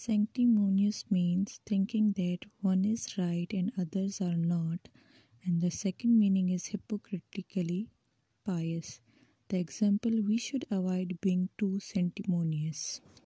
Sanctimonious means thinking that one is right and others are not, and the second meaning is hypocritically pious. The example: we should avoid being too sanctimonious.